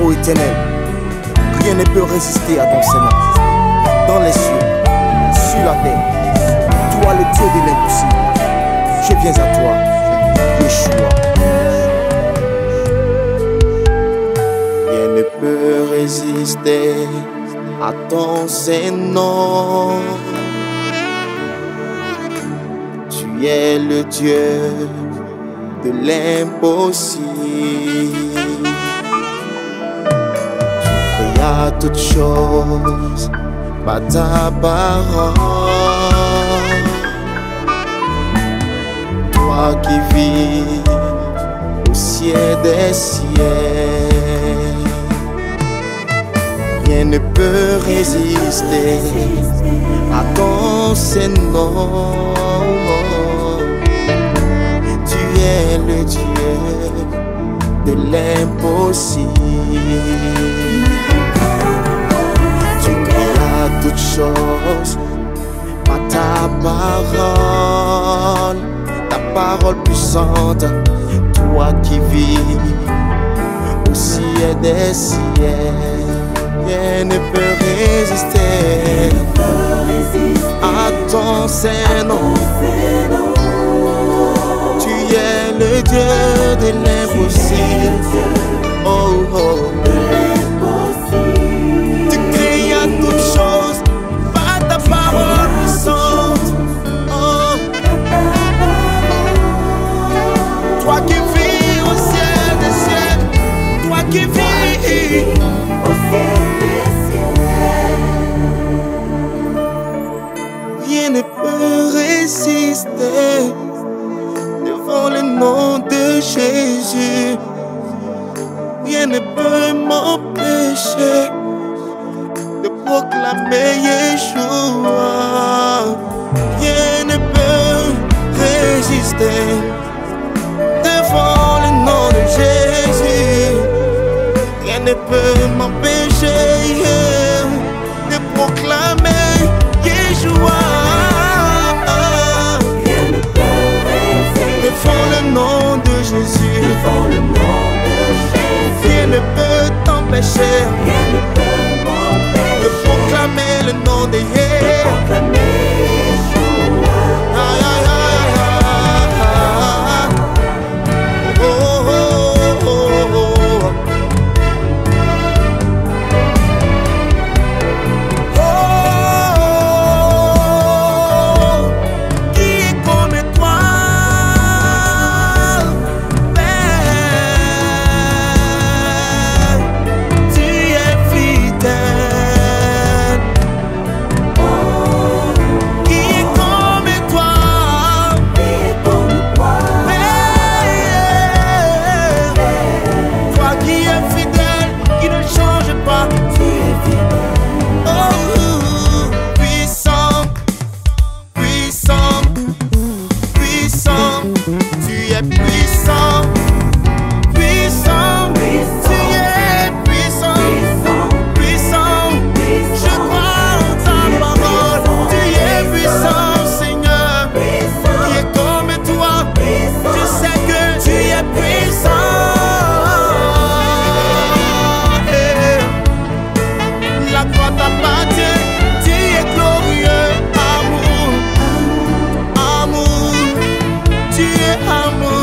ô Éternel, rien ne peut résister à ton Seigneur. Dans les cieux, sur la terre, toi le Dieu de l'impossible, je viens à toi, Yeshua. Rien ne peut résister à ton Seigneur. Tu es le Dieu de l'impossible. Tu créas toutes choses par ta parole. Toi qui vis au ciel des ciels, rien ne peut résister à ton Seigneur. Tu es le Dieu de l'impossible. Tu créas toutes choses par ta parole puissante. Toi qui vis au ciel des ciels, rien ne peut résister à ton Seigneur. Tu es le Dieu de l'impossible. Oh, oh. Tu créas toutes choses par ta parole puissante. Oh. Toi qui vis au ciel des ciels, toi qui vis au ciel des ciels, rien ne peut résister devant le nom de Jésus. Rien ne peut m'empêcher de proclamer Yeshua. Rien ne peut résister devant le nom de Jésus. Rien ne peut m'empêcher de proclamer Yeshua. Devant le nom de Jésus, rien ne peut t'empêcher de proclamer le nom de Yeshua. Tu es amour.